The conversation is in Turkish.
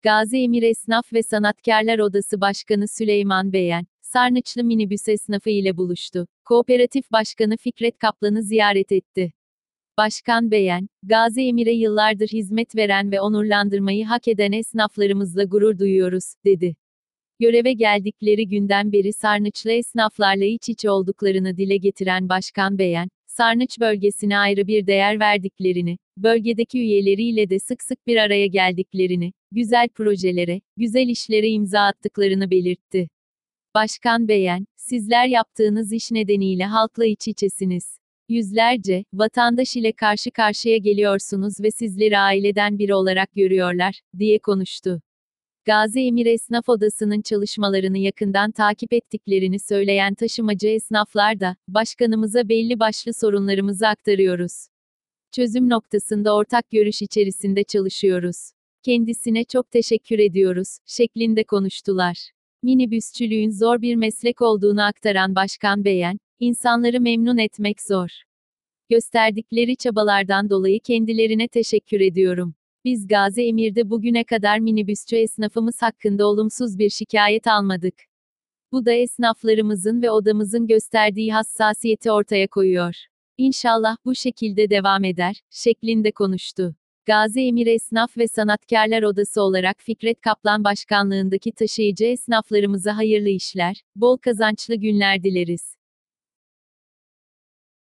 Gazi Emir Esnaf ve Sanatkarlar Odası Başkanı Süleyman Beyen, Sarnıçlı minibüs esnafı ile buluştu. Kooperatif Başkanı Fikret Kaplan'ı ziyaret etti. Başkan Beyen, Gazi Emir'e yıllardır hizmet veren ve onurlandırmayı hak eden esnaflarımızla gurur duyuyoruz, dedi. Göreve geldikleri günden beri Sarnıçlı esnaflarla iç içe olduklarını dile getiren Başkan Beyen, Sarnıç bölgesine ayrı bir değer verdiklerini, bölgedeki üyeleriyle de sık sık bir araya geldiklerini, güzel projelere, güzel işlere imza attıklarını belirtti. Başkan Beyen, sizler yaptığınız iş nedeniyle halkla iç içesiniz. Yüzlerce vatandaş ile karşı karşıya geliyorsunuz ve sizleri aileden biri olarak görüyorlar, diye konuştu. Gazi Emir Esnaf Odası'nın çalışmalarını yakından takip ettiklerini söyleyen taşımacı esnaflar da, başkanımıza belli başlı sorunlarımızı aktarıyoruz. Çözüm noktasında ortak görüş içerisinde çalışıyoruz. Kendisine çok teşekkür ediyoruz, şeklinde konuştular. Minibüsçülüğün zor bir meslek olduğunu aktaran Başkan Beyen, insanları memnun etmek zor. Gösterdikleri çabalardan dolayı kendilerine teşekkür ediyorum. Biz Gazi Emir'de bugüne kadar minibüsçü esnafımız hakkında olumsuz bir şikayet almadık. Bu da esnaflarımızın ve odamızın gösterdiği hassasiyeti ortaya koyuyor. İnşallah bu şekilde devam eder, şeklinde konuştu. Gazi Emir Esnaf ve Sanatkarlar Odası olarak Fikret Kaplan başkanlığındaki taşıyıcı esnaflarımıza hayırlı işler, bol kazançlı günler dileriz.